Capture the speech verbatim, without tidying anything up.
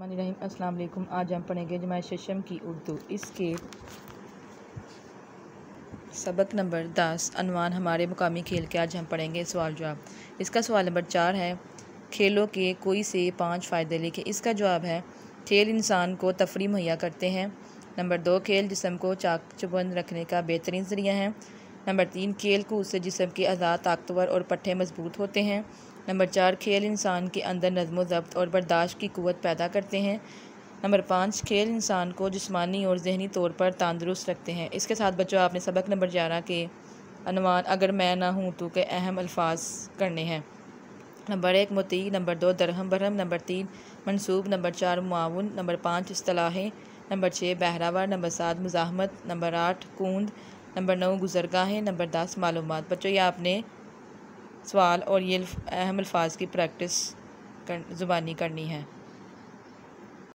रहीम अस्सलाम वालेकुम। आज हम पढ़ेंगे जमात शशम की उर्दू। इसके सबक नंबर दस अनवान हमारे मुकामी खेल के आज हम पढ़ेंगे सवाल जवाब। इसका सवाल नंबर चार है, खेलों के कोई से पाँच फ़ायदे लिखे। इसका जवाब है, खेल इंसान को तफरी मुहैया करते हैं। नंबर दो, खेल जिस्म को चाक चौबंद रखने का बेहतरीन ज़रिया है। नंबर तीन, खेल कूद से जिस्म के अज़ा ताकतवर और पट्टे मजबूत होते हैं। नंबर चार, खेल इंसान के अंदर नज़्म ज़ब्त और बर्दाश्त की क़ुव्वत पैदा करते हैं। नंबर पाँच, खेल इंसान को जिस्मानी और ज़हनी तौर पर तंदुरुस्त रखते हैं। इसके साथ बच्चों आपने सबक नंबर ग्यारह के अनवान अगर मैं ना हूँ तो के अहम अल्फाज करने हैं। नंबर एक मुती, नंबर दो दरहम बरहम, नंबर तीन मनसूब, नंबर चार मुआवन, नंबर पाँच इस्तिलाहें, नंबर छः बहरावर, नंबर सात मुज़ाहमत, नंबर आठ कूंद, नंबर नौ गुज़रगाहें, नंबर दस मालूमात। बच्चों ये आपने सवाल और ये अहम अल्फाज की प्रैक्टिस कर ज़ुबानी करनी है।